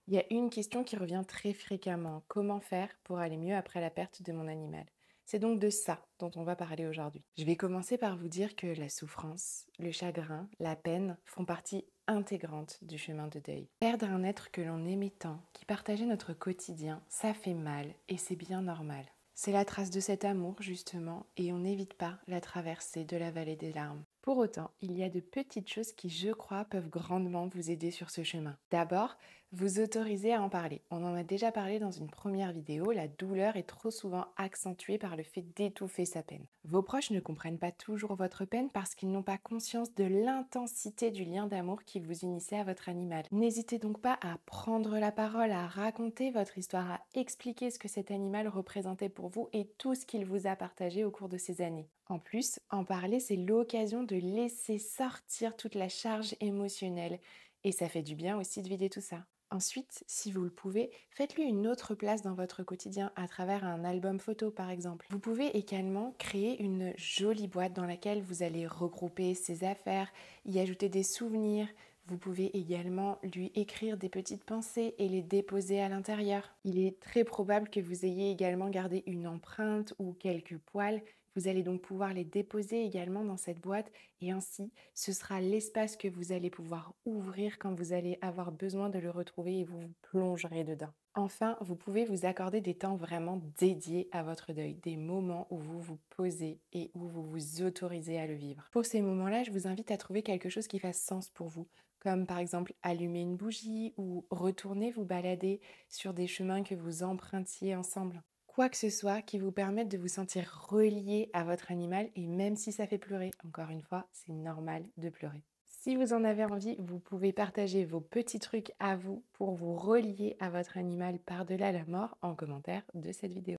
Il y a une question qui revient très fréquemment. Comment faire pour aller mieux après la perte de mon animal? C'est donc de ça dont on va parler aujourd'hui. Je vais commencer par vous dire que la souffrance, le chagrin, la peine font partie intégrante du chemin de deuil. Perdre un être que l'on aimait tant, qui partageait notre quotidien, ça fait mal et c'est bien normal. C'est la trace de cet amour justement et on n'évite pas la traversée de la vallée des larmes. Pour autant, il y a de petites choses qui, je crois, peuvent grandement vous aider sur ce chemin. D'abord, vous autoriser à en parler. On en a déjà parlé dans une première vidéo, la douleur est trop souvent accentuée par le fait d'étouffer sa peine. Vos proches ne comprennent pas toujours votre peine parce qu'ils n'ont pas conscience de l'intensité du lien d'amour qui vous unissait à votre animal. N'hésitez donc pas à prendre la parole, à raconter votre histoire, à expliquer ce que cet animal représentait pour vous et tout ce qu'il vous a partagé au cours de ces années. En plus, en parler, c'est l'occasion de laisser sortir toute la charge émotionnelle et ça fait du bien aussi de vider tout ça. Ensuite, si vous le pouvez, faites-lui une autre place dans votre quotidien à travers un album photo par exemple. Vous pouvez également créer une jolie boîte dans laquelle vous allez regrouper ses affaires, y ajouter des souvenirs. Vous pouvez également lui écrire des petites pensées et les déposer à l'intérieur. Il est très probable que vous ayez également gardé une empreinte ou quelques poils. Vous allez donc pouvoir les déposer également dans cette boîte et ainsi, ce sera l'espace que vous allez pouvoir ouvrir quand vous allez avoir besoin de le retrouver et vous vous plongerez dedans. Enfin, vous pouvez vous accorder des temps vraiment dédiés à votre deuil, des moments où vous vous posez et où vous vous autorisez à le vivre. Pour ces moments-là, je vous invite à trouver quelque chose qui fasse sens pour vous, comme par exemple allumer une bougie ou retourner vous balader sur des chemins que vous empruntiez ensemble. Quoi que ce soit qui vous permette de vous sentir relié à votre animal et même si ça fait pleurer, encore une fois, c'est normal de pleurer. Si vous en avez envie, vous pouvez partager vos petits trucs à vous pour vous relier à votre animal par-delà la mort en commentaire de cette vidéo.